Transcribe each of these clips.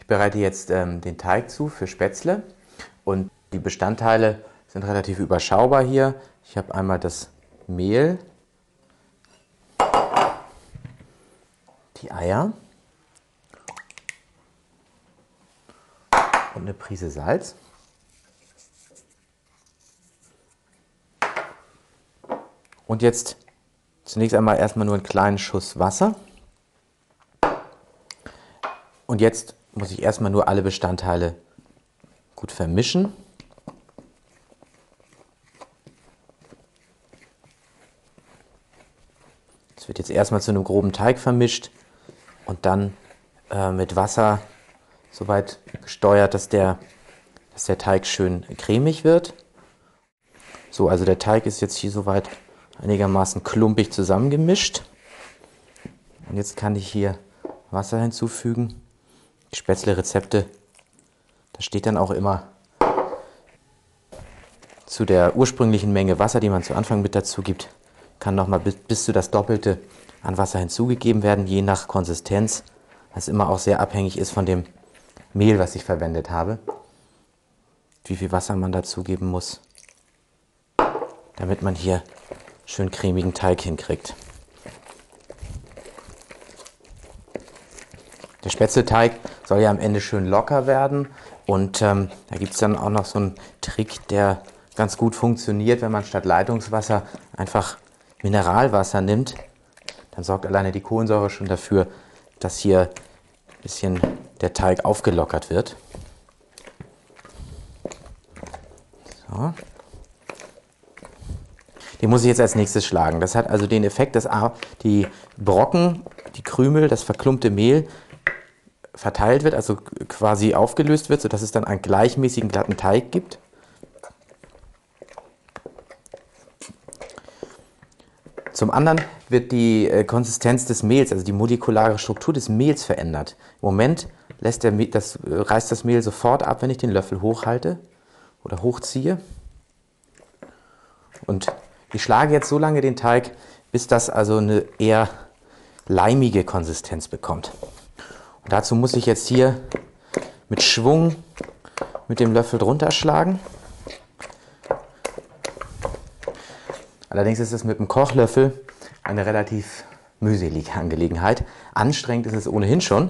Ich bereite jetzt den Teig zu für Spätzle und die Bestandteile sind relativ überschaubar hier. Ich habe einmal das Mehl, die Eier und eine Prise Salz. Und jetzt zunächst einmal erstmal nur einen kleinen Schuss Wasser. Und jetzt muss ich erstmal nur alle Bestandteile gut vermischen. Es wird jetzt erstmal zu einem groben Teig vermischt und dann mit Wasser so weit gesteuert, dass der Teig schön cremig wird. So, also der Teig ist jetzt hier soweit einigermaßen klumpig zusammengemischt. Und jetzt kann ich hier Wasser hinzufügen. Die Spätzle-Rezepte, da steht dann auch immer zu der ursprünglichen Menge Wasser, die man zu Anfang mit dazu gibt, kann nochmal bis zu das Doppelte an Wasser hinzugegeben werden, je nach Konsistenz, was immer auch sehr abhängig ist von dem Mehl, was ich verwendet habe, wie viel Wasser man dazugeben muss, damit man hier schön cremigen Teig hinkriegt. Der Spätzleteig soll ja am Ende schön locker werden und da gibt es dann auch noch so einen Trick, der ganz gut funktioniert, wenn man statt Leitungswasser einfach Mineralwasser nimmt. Dann sorgt alleine die Kohlensäure schon dafür, dass hier ein bisschen der Teig aufgelockert wird. So. Den muss ich jetzt als nächstes schlagen. Das hat also den Effekt, dass die Brocken, die Krümel, das verklumpte Mehl verteilt wird, also quasi aufgelöst wird, sodass es dann einen gleichmäßigen glatten Teig gibt. Zum anderen wird die Konsistenz des Mehls, also die molekulare Struktur des Mehls verändert. Im Moment reißt das Mehl sofort ab, wenn ich den Löffel hochhalte oder hochziehe. Und ich schlage jetzt so lange den Teig, bis das also eine eher leimige Konsistenz bekommt. Und dazu muss ich jetzt hier mit Schwung mit dem Löffel drunter schlagen. Allerdings ist es mit dem Kochlöffel eine relativ mühselige Angelegenheit. Anstrengend ist es ohnehin schon,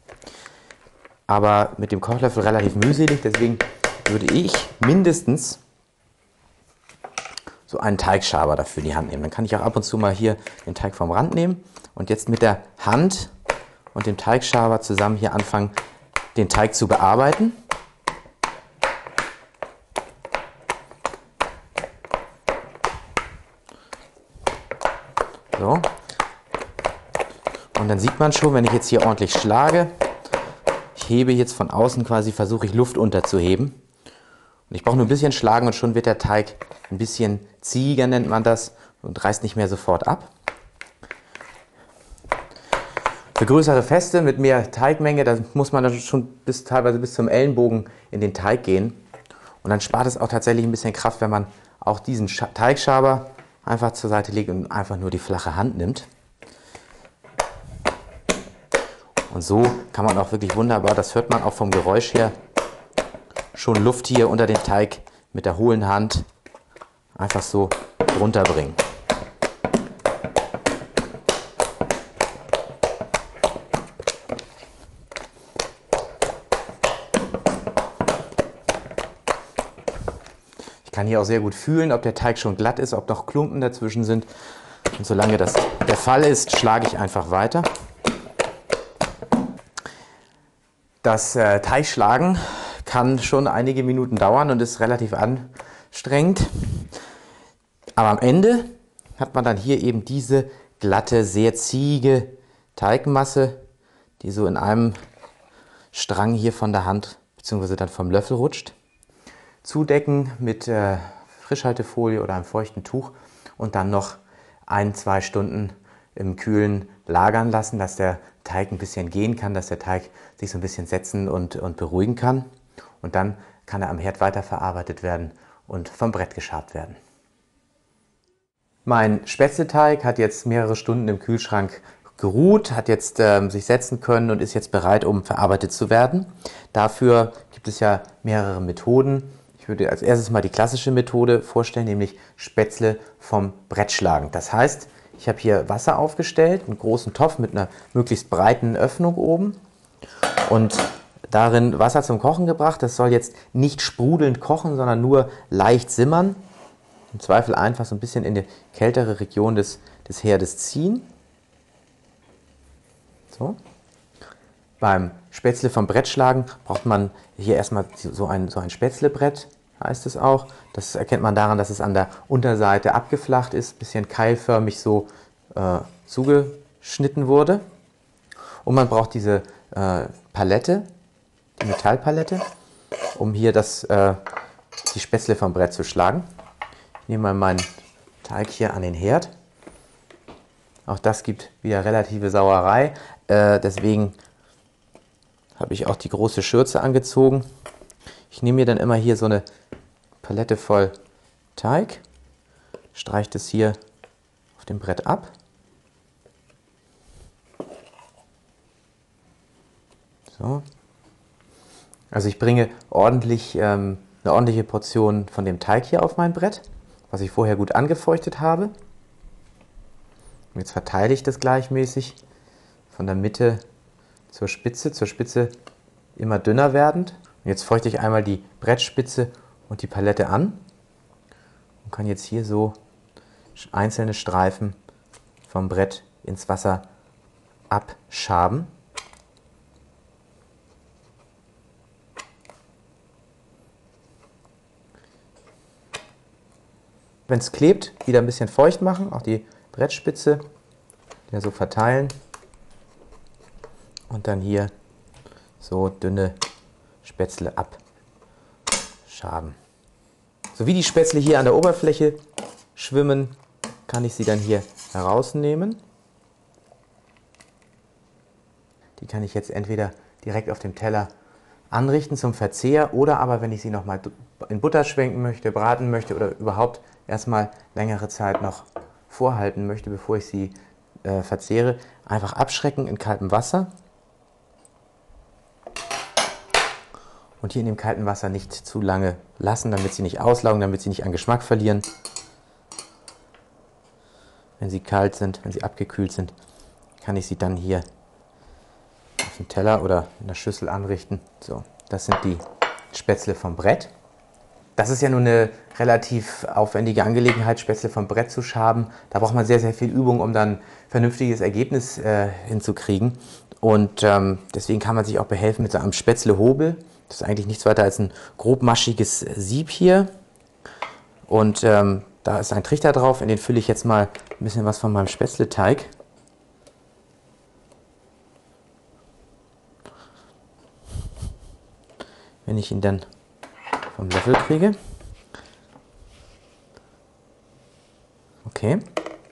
aber mit dem Kochlöffel relativ mühselig. Deswegen würde ich mindestens so einen Teigschaber dafür in die Hand nehmen. Dann kann ich auch ab und zu mal hier den Teig vom Rand nehmen und jetzt mit der Hand und dem Teigschaber zusammen hier anfangen, den Teig zu bearbeiten. So. Und dann sieht man schon, wenn ich jetzt hier ordentlich schlage, ich hebe jetzt von außen quasi, versuche ich Luft unterzuheben. Und ich brauche nur ein bisschen schlagen und schon wird der Teig ein bisschen ziehiger, nennt man das, und reißt nicht mehr sofort ab. Für größere Feste mit mehr Teigmenge, da muss man dann schon teilweise bis zum Ellenbogen in den Teig gehen. Und dann spart es auch tatsächlich ein bisschen Kraft, wenn man auch diesen Teigschaber einfach zur Seite legt und einfach nur die flache Hand nimmt. Und so kann man auch wirklich wunderbar, das hört man auch vom Geräusch her, schon Luft hier unter den Teig mit der hohlen Hand einfach so runterbringen. Ich kann hier auch sehr gut fühlen, ob der Teig schon glatt ist, ob noch Klumpen dazwischen sind. Und solange das der Fall ist, schlage ich einfach weiter. Das Teigschlagen kann schon einige Minuten dauern und ist relativ anstrengend. Aber am Ende hat man dann hier eben diese glatte, sehr zähe Teigmasse, die so in einem Strang hier von der Hand bzw. dann vom Löffel rutscht. Zudecken mit Frischhaltefolie oder einem feuchten Tuch und dann noch 1-2 Stunden im Kühlen lagern lassen, dass der Teig ein bisschen gehen kann, dass der Teig sich so ein bisschen setzen und beruhigen kann. Und dann kann er am Herd weiterverarbeitet werden und vom Brett geschabt werden. Mein Spätzleteig hat jetzt mehrere Stunden im Kühlschrank geruht, hat jetzt sich setzen können und ist jetzt bereit, um verarbeitet zu werden. Dafür gibt es ja mehrere Methoden. Ich würde als erstes mal die klassische Methode vorstellen, nämlich Spätzle vom Brett schlagen. Das heißt, ich habe hier Wasser aufgestellt, einen großen Topf mit einer möglichst breiten Öffnung oben und darin Wasser zum Kochen gebracht. Das soll jetzt nicht sprudelnd kochen, sondern nur leicht simmern. Im Zweifel einfach so ein bisschen in die kältere Region des Herdes ziehen. So. Beim Spätzle vom Brett schlagen braucht man hier erstmal so ein Spätzlebrett, heißt es auch. Das erkennt man daran, dass es an der Unterseite abgeflacht ist, ein bisschen keilförmig so zugeschnitten wurde. Und man braucht diese Palette, die Metallpalette, um hier die Spätzle vom Brett zu schlagen. Ich nehme mal meinen Teig hier an den Herd. Auch das gibt wieder relative Sauerei, deswegen habe ich auch die große Schürze angezogen. Ich nehme mir dann immer hier so eine Palette voll Teig, streiche das hier auf dem Brett ab. So. Also ich bringe eine ordentliche Portion von dem Teig hier auf mein Brett, was ich vorher gut angefeuchtet habe. Und jetzt verteile ich das gleichmäßig von der Mitte zur Spitze immer dünner werdend. Und jetzt feuchte ich einmal die Brettspitze und die Palette an und kann jetzt hier so einzelne Streifen vom Brett ins Wasser abschaben. Wenn es klebt, wieder ein bisschen feucht machen, auch die Brettspitze, ja, so verteilen und dann hier so dünne Spätzle abschaben. So wie die Spätzle hier an der Oberfläche schwimmen, kann ich sie dann hier herausnehmen. Die kann ich jetzt entweder direkt auf dem Teller anrichten zum Verzehr oder aber, wenn ich sie noch mal in Butter schwenken möchte, braten möchte oder überhaupt erstmal längere Zeit noch vorhalten möchte, bevor ich sie verzehre, einfach abschrecken in kaltem Wasser. Und hier in dem kalten Wasser nicht zu lange lassen, damit sie nicht auslaugen, damit sie nicht an Geschmack verlieren. Wenn sie kalt sind, wenn sie abgekühlt sind, kann ich sie dann hier auf dem Teller oder in der Schüssel anrichten. So, das sind die Spätzle vom Brett. Das ist ja nun eine relativ aufwendige Angelegenheit, Spätzle vom Brett zu schaben. Da braucht man sehr, sehr viel Übung, um dann ein vernünftiges Ergebnis hinzukriegen. Und deswegen kann man sich auch behelfen mit so einem Spätzlehobel. Das ist eigentlich nichts weiter als ein grobmaschiges Sieb hier. Und da ist ein Trichter drauf, in den fülle ich jetzt mal ein bisschen was von meinem Spätzleteig. Wenn ich ihn dann vom Löffel kriege. Okay.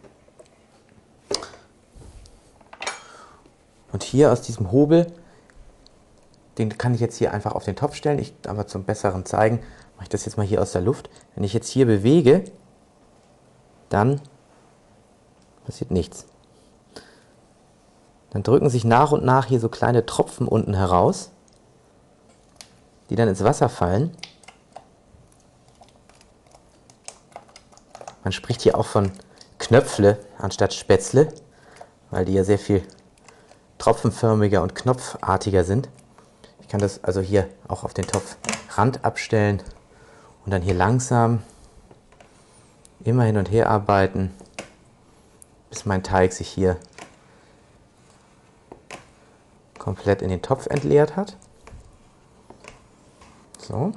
Und hier aus diesem Hobel, den kann ich jetzt hier einfach auf den Topf stellen. Aber zum besseren Zeigen mache ich das jetzt mal hier aus der Luft. Wenn ich jetzt hier bewege, dann passiert nichts. Dann drücken sich nach und nach hier so kleine Tropfen unten heraus, die dann ins Wasser fallen. Man spricht hier auch von Knöpfle anstatt Spätzle, weil die ja sehr viel tropfenförmiger und knopfartiger sind. Ich kann das also hier auch auf den Topfrand abstellen und dann hier langsam immer hin und her arbeiten, bis mein Teig sich hier komplett in den Topf entleert hat. So.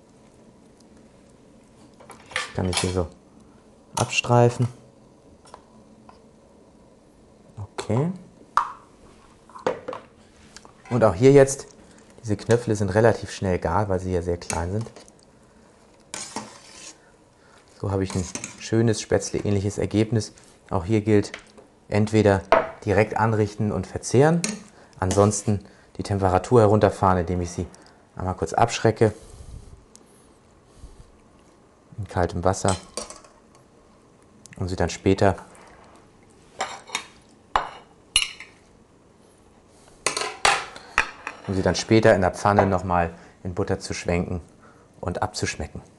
Das kann ich hier so abstreifen. Okay. Und auch hier jetzt, diese Knöpfle sind relativ schnell gar, weil sie ja sehr klein sind. So habe ich ein schönes Spätzle-ähnliches Ergebnis. Auch hier gilt, entweder direkt anrichten und verzehren, ansonsten die Temperatur herunterfahren, indem ich sie einmal kurz abschrecke in kaltem Wasser, um sie dann später um sie dann später in der Pfanne nochmal in Butter zu schwenken und abzuschmecken.